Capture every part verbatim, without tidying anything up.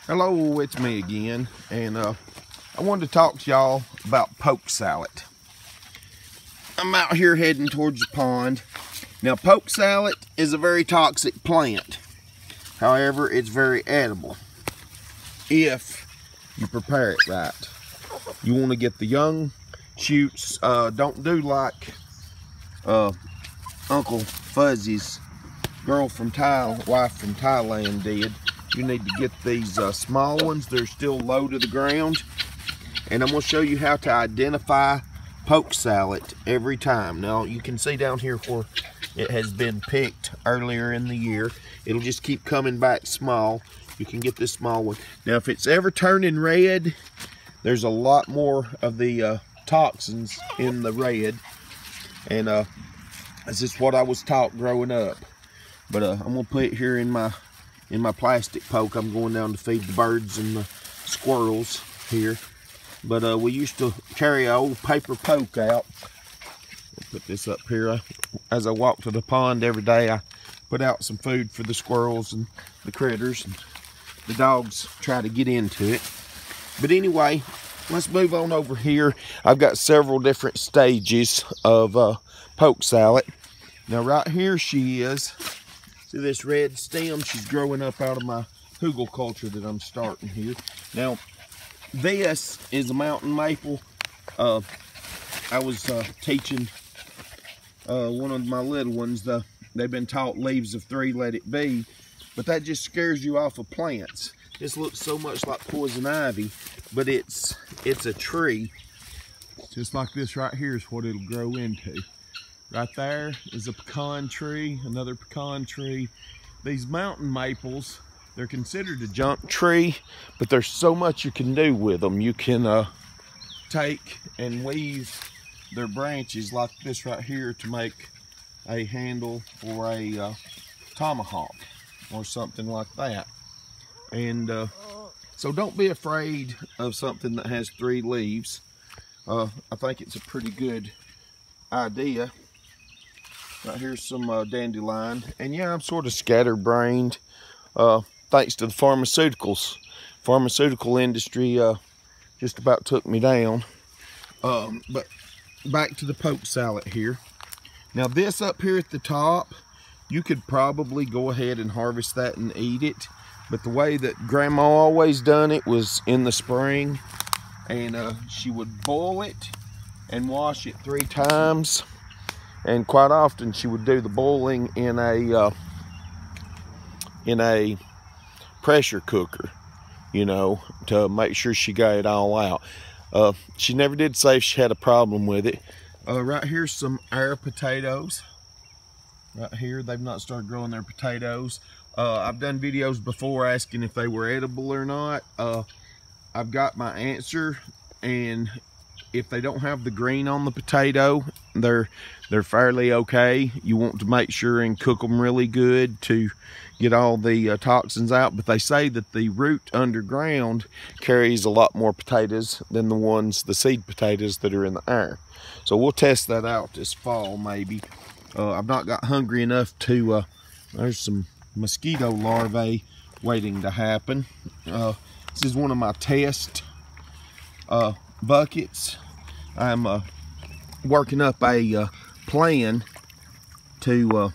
Hello, it's me again, and uh, I wanted to talk to y'all about poke salad. I'm out here heading towards the pond. Now, poke salad is a very toxic plant. However, it's very edible if you prepare it right. You want to get the young shoots. Uh, don't do like uh, Uncle Fuzzy's girl from Thailand, wife from Thailand did. You need to get these uh, small ones. They're still low to the ground. And I'm going to show you how to identify poke salad every time. Now, you can see down here where it has been picked earlier in the year. It'll just keep coming back small. You can get this small one. Now, if it's ever turning red, there's a lot more of the uh, toxins in the red. And uh, this is what I was taught growing up. But uh, I'm going to put it here in my in my plastic poke. I'm going down to feed the birds and the squirrels here. But uh, we used to carry an old paper poke out. I'll put this up here. As I walk to the pond every day, I put out some food for the squirrels and the critters. And the dogs try to get into it. But anyway, let's move on over here. I've got several different stages of uh, poke salad. Now right here she is. See this red stem? She's growing up out of my permaculture that I'm starting here. Now, this is a mountain maple. Uh, I was uh, teaching uh, one of my little ones. The, they've been taught leaves of three, let it be. But that just scares you off of plants. This looks so much like poison ivy, but it's it's a tree. Just like this right here is what it'll grow into. Right there is a pecan tree, another pecan tree. These mountain maples, they're considered a junk tree, but there's so much you can do with them. You can uh, take and weave their branches like this right here to make a handle for a uh, tomahawk or something like that. And uh, so don't be afraid of something that has three leaves. Uh, I think it's a pretty good idea. Right here's some uh, dandelion, and yeah, I'm sort of scatterbrained uh, thanks to the pharmaceuticals. Pharmaceutical industry uh, just about took me down. Um, but back to the poke salad here. Now this up here at the top, you could probably go ahead and harvest that and eat it. But the way that Grandma always done it was in the spring, and uh, she would boil it and wash it three times. And quite often she would do the boiling in a uh, in a pressure cooker, you know, to make sure she got it all out. Uh, she never did say if she had a problem with it. Uh, right here's some air potatoes. Right here, they've not started growing their potatoes. Uh, I've done videos before asking if they were edible or not. Uh, I've got my answer, and if they don't have the green on the potato, they're they're fairly okay. You want to make sure and cook them really good to get all the uh, toxins out. But they say that the root underground carries a lot more potatoes than the ones, the seed potatoes that are in the air. So we'll test that out this fall maybe. Uh, I've not got hungry enough to, uh, there's some mosquito larvae waiting to happen. Uh, this is one of my test uh, buckets. I'm uh, working up a uh, plan to uh,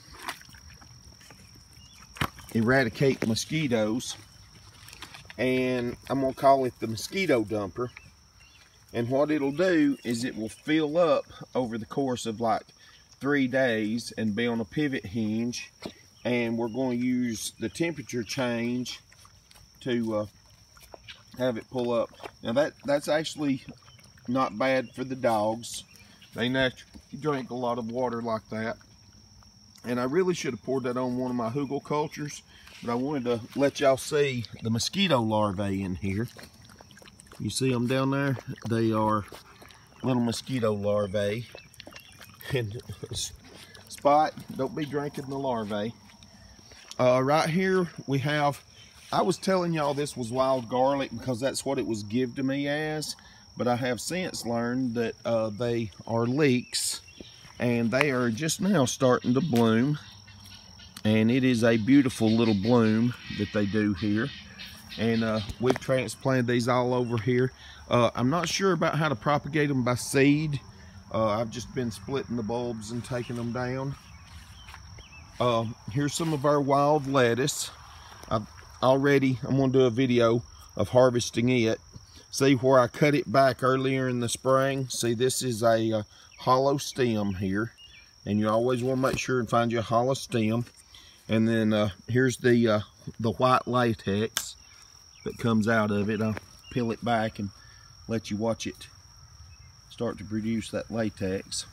eradicate mosquitoes, and I'm gonna call it the mosquito dumper. And what it'll do is it will fill up over the course of like three days and be on a pivot hinge, and we're going to use the temperature change to uh, have it pull up. Now that that's actually not bad for the dogs. They naturally drink a lot of water like that. And I really should have poured that on one of my permacultures, but I wanted to let y'all see the mosquito larvae in here. You see them down there? They are little mosquito larvae. And Spot, don't be drinking the larvae. Uh, right here we have, I was telling y'all this was wild garlic because that's what it was given to me as. But I have since learned that uh, they are leeks, and they are just now starting to bloom. And it is a beautiful little bloom that they do here. and uh, we've transplanted these all over here. Uh, I'm not sure about how to propagate them by seed. Uh, I've just been splitting the bulbs and taking them down. Uh, here's some of our wild lettuce. I've already, I'm going to do a video of harvesting it. See where I cut it back earlier in the spring? See, this is a uh, hollow stem here. And you always want to make sure and find you a hollow stem. And then uh, here's the, uh, the white latex that comes out of it. I'll peel it back and let you watch it start to produce that latex.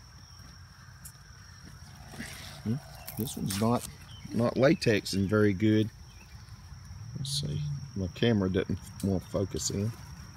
Hmm, this one's not, not latexing very good. Let's see, my camera doesn't want to focus in.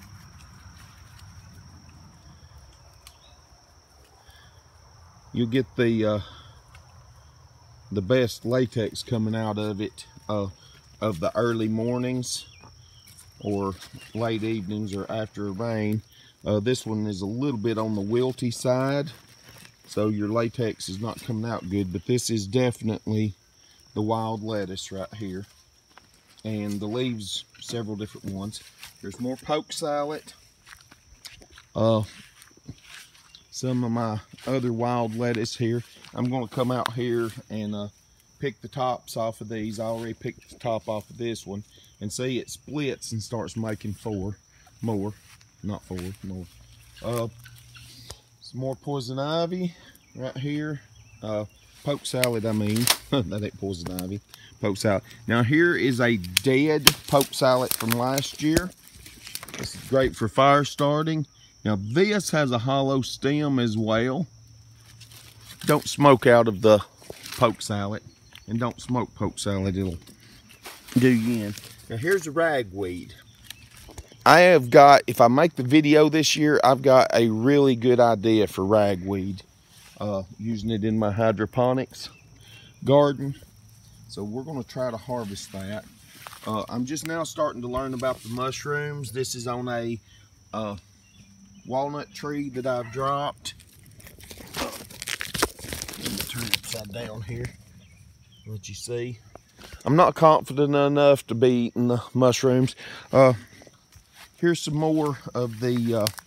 You'll get the uh, the best latex coming out of it uh, of the early mornings or late evenings or after a rain. Uh, this one is a little bit on the wilty side, so your latex is not coming out good, but this is definitely the wild lettuce right here. And the leaves, several different ones. There's more poke salad. Uh, some of my other wild lettuce here. I'm going to come out here and uh, pick the tops off of these. I already picked the top off of this one, and see it splits and starts making four more, not four more. Uh, some more poison ivy right here. Uh, poke salad, I mean. That ain't poison ivy. Poke salad. Now here is a dead poke salad from last year. This is great for fire starting. Now this has a hollow stem as well. Don't smoke out of the poke salad, and don't smoke poke salad, it'll do you in. Now here's a ragweed. I have got, if I make the video this year, I've got a really good idea for ragweed. Uh, using it in my hydroponics garden. So we're going to try to harvest that. Uh, I'm just now starting to learn about the mushrooms. This is on a uh, walnut tree that I've dropped. Uh, let me turn it upside down here. Let you see. I'm not confident enough to be eating the mushrooms. Uh, here's some more of the uh,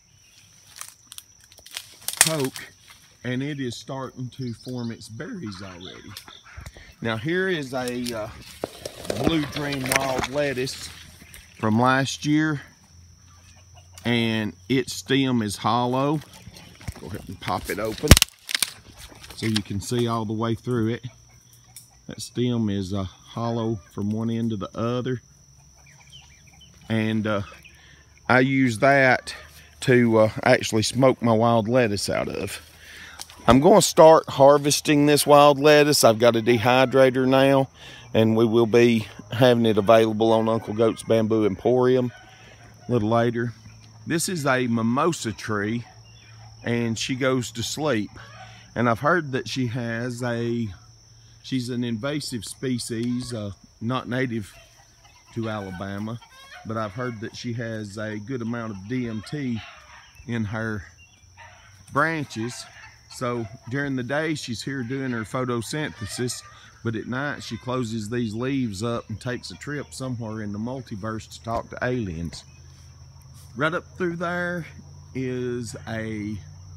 poke, and it is starting to form its berries already. Now here is a uh, Blue Dream wild lettuce from last year, and its stem is hollow. Go ahead and pop it open so you can see all the way through it. That stem is uh, hollow from one end to the other, and uh, I use that to uh, actually smoke my wild lettuce out of. I'm going to start harvesting this wild lettuce. I've got a dehydrator now, and we will be having it available on Uncle Goat's Bamboo Emporium a little later. This is a mimosa tree, and she goes to sleep. And I've heard that she has a, she's an invasive species, uh, not native to Alabama, but I've heard that she has a good amount of D M T in her branches. So during the day, she's here doing her photosynthesis, but at night she closes these leaves up and takes a trip somewhere in the multiverse to talk to aliens. Right up through there is a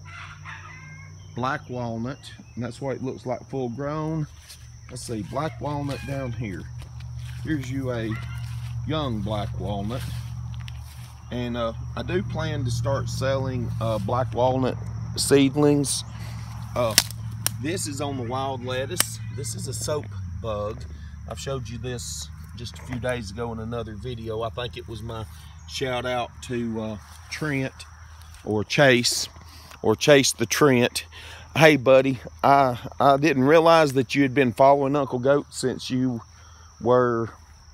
black walnut, and that's why it looks like full grown. Let's see, black walnut down here. Here's you a young black walnut. And uh, I do plan to start selling uh, black walnut seedlings. Uh, this is on the wild lettuce. This is a soap bug. I've showed you this just a few days ago in another video. I think it was my shout out to uh, Trent or Chase or Chase the Trent. Hey buddy, I, I didn't realize that you had been following Uncle Goat since you were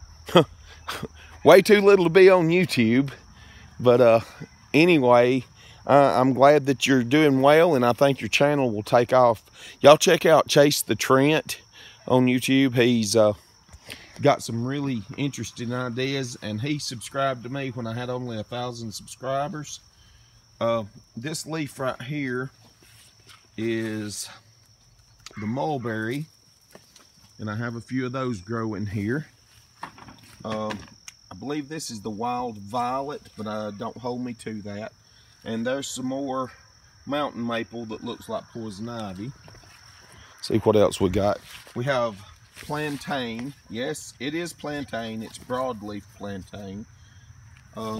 way too little to be on YouTube. But uh, anyway, Uh, I'm glad that you're doing well, and I think your channel will take off. Y'all check out Chase the Trent on YouTube. He's uh, got some really interesting ideas, and he subscribed to me when I had only a thousand subscribers. Uh, this leaf right here is the mulberry, and I have a few of those growing here. Uh, I believe this is the wild violet, but uh, don't hold me to that. And there's some more mountain maple that looks like poison ivy. See what else we got. We have plantain. Yes, it is plantain. It's broadleaf plantain. Uh,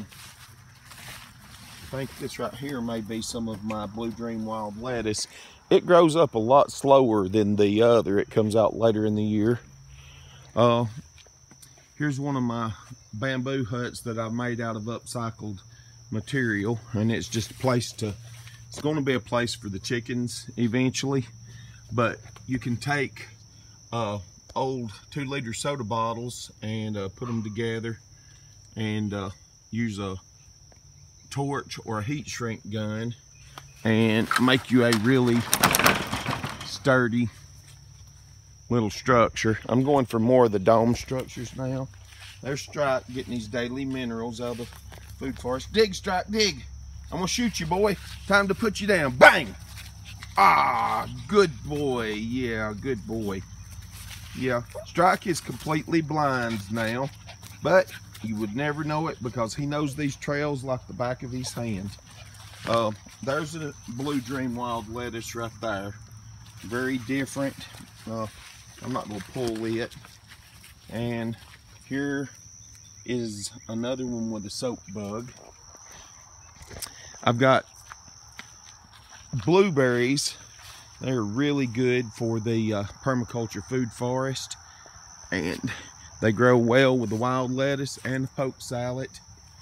I think this right here may be some of my Blue Dream wild lettuce. It grows up a lot slower than the other. It comes out later in the year. Uh, here's one of my bamboo huts that I've made out of upcycled material, and it's just a place to, it's going to be a place for the chickens eventually. But you can take uh, old two liter soda bottles and uh, put them together and uh, use a torch or a heat shrink gun and make you a really sturdy little structure. I'm going for more of the dome structures now. There's Strike getting these daily minerals out of the food forest. Dig, Strike, dig. I'm gonna shoot you, boy. Time to put you down. Bang! Ah, good boy. Yeah, good boy. Yeah, Strike is completely blind now, but you would never know it because he knows these trails like the back of his hand. Uh, there's a Blue Dream wild lettuce right there. Very different. Uh, I'm not going to pull it. And here is another one with a soap bug. I've got blueberries. They're really good for the uh, permaculture food forest, and they grow well with the wild lettuce and the poke salad.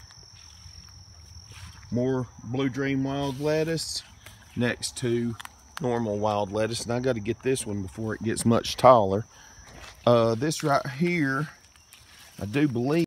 More Blue Dream wild lettuce next to normal wild lettuce, and I got to get this one before it gets much taller. Uh, this right here, I do believe